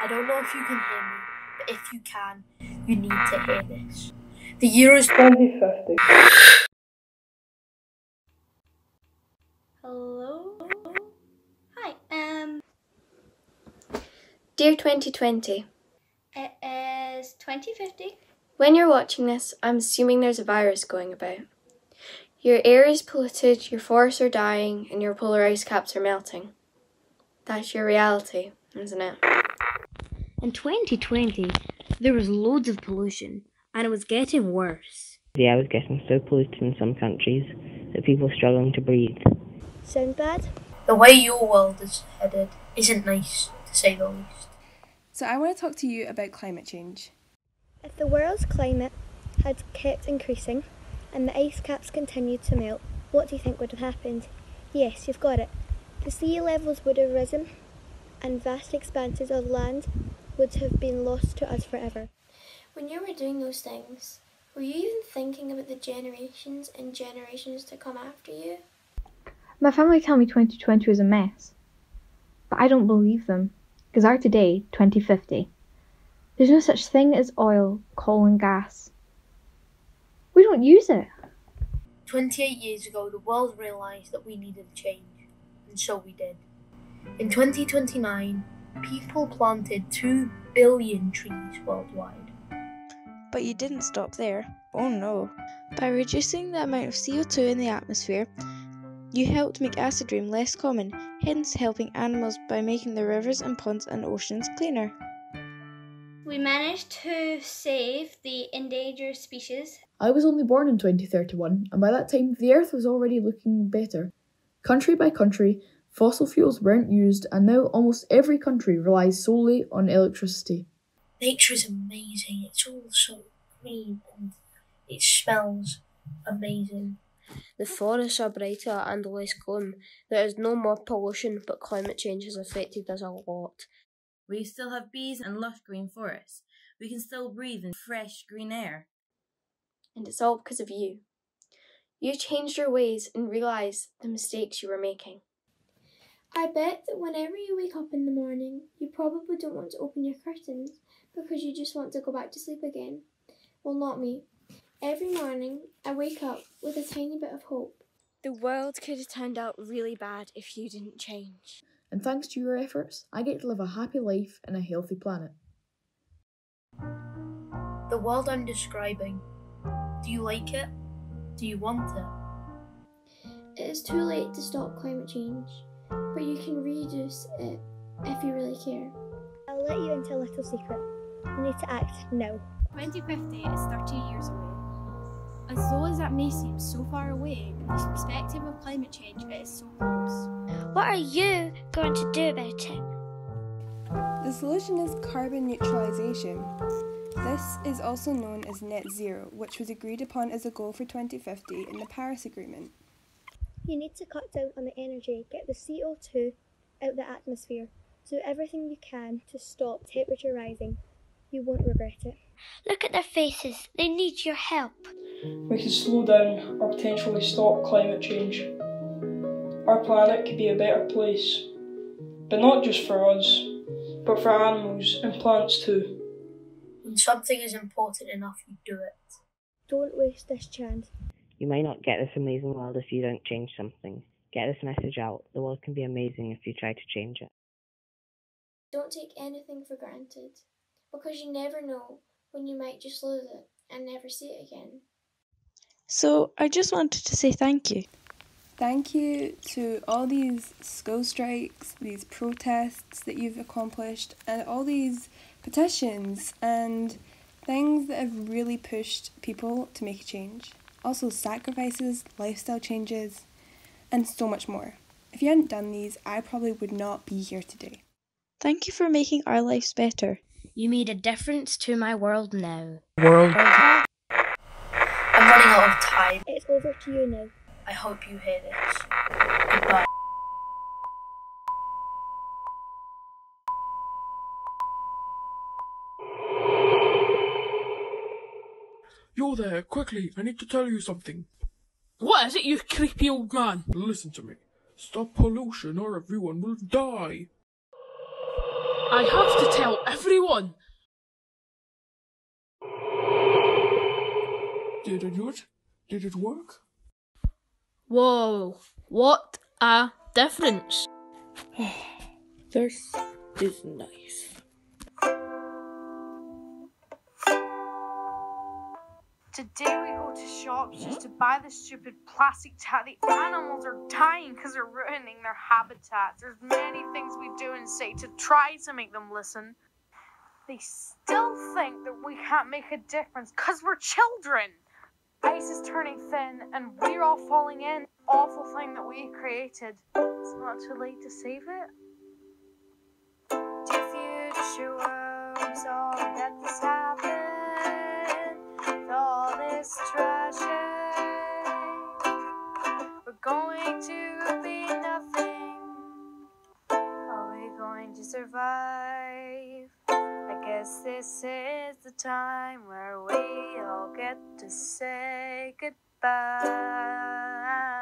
don't know if you can hear me, but if you can, you need to hear this. The year is 2050. Hello? Hi, Dear 2020, it is 2050. when you're watching this, I'm assuming there's a virus going about. Your air is polluted, your forests are dying, and your polar ice caps are melting. That's your reality, isn't it? In 2020, there was loads of pollution, and it was getting worse. The air was getting so polluted in some countries that people were struggling to breathe. Sound bad? The way your world is headed isn't nice, to say the least. So I want to talk to you about climate change. If the world's climate had kept increasing and the ice caps continued to melt, what do you think would have happened? Yes, you've got it. The sea levels would have risen and vast expanses of land would have been lost to us forever. When you were doing those things, were you even thinking about the generations and generations to come after you? My family tell me 2020 was a mess, but I don't believe them, because our today, 2050, there's no such thing as oil, coal and gas. We don't use it. 28 years ago, the world realised that we needed a change, and so we did. In 2029, people planted 2 billion trees worldwide. But you didn't stop there. Oh no. By reducing the amount of CO2 in the atmosphere, you helped make acid rain less common, hence helping animals by making the rivers and ponds and oceans cleaner. We managed to save the endangered species. I was only born in 2031, and by that time the Earth was already looking better. Country by country, fossil fuels weren't used, and now almost every country relies solely on electricity. Nature is amazing. It's all so green and it smells amazing. The forests are brighter and less gone. There is no more pollution, but climate change has affected us a lot. We still have bees and lush green forests. We can still breathe in fresh green air. And it's all because of you. You changed your ways and realised the mistakes you were making. I bet that whenever you wake up in the morning, you probably don't want to open your curtains because you just want to go back to sleep again. Well, not me. Every morning, I wake up with a tiny bit of hope. The world could have turned out really bad if you didn't change. And thanks to your efforts, I get to live a happy life in a healthy planet. The world I'm describing, do you like it? Do you want it? It is too late to stop climate change, but you can reduce it if you really care. I'll let you into a little secret. You need to act now. 2050 is 30 years away. As though as that may seem so far away, in this perspective of climate change, it is so close. What are you going to do about it? The solution is carbon neutralisation. This is also known as net zero, which was agreed upon as a goal for 2050 in the Paris Agreement. You need to cut down on the energy, get the CO2 out the atmosphere, do everything you can to stop temperature rising. You won't regret it. Look at their faces. They need your help. We can slow down or potentially stop climate change. Our planet could be a better place, but not just for us, but for animals and plants too. When something is important enough, you do it. Don't waste this chance. You may not get this amazing world if you don't change something. Get this message out. The world can be amazing if you try to change it. Don't take anything for granted, because you never know when you might just lose it and never see it again. So I just wanted to say thank you. Thank you to all these school strikes, these protests that you've accomplished, and all these petitions and things that have really pushed people to make a change. Also sacrifices, lifestyle changes, and so much more. If you hadn't done these, I probably would not be here today. Thank you for making our lives better. You made a difference to my world now. I'm running out of time. It's over to you now. I hope you hear this. Goodbye. You're there, quickly, I need to tell you something. What is it, you creepy old man? Listen to me. Stop pollution or everyone will die. I have to tell everyone. Did it work? Did it work? Whoa, what a difference. This is nice. Today we go to shops just to buy the stupid plastic tat. The animals are dying because they're ruining their habitats. There's many things we do and say to try to make them listen. They still think that we can't make a difference because we're children. Ice is turning thin and we're all falling in. Awful thing that we created. It's not too late to save it. Dear future world, sorry that this happened. With all this tragedy, we're going to be nothing. Are we going to survive? I guess this is the time where we all get to say goodbye.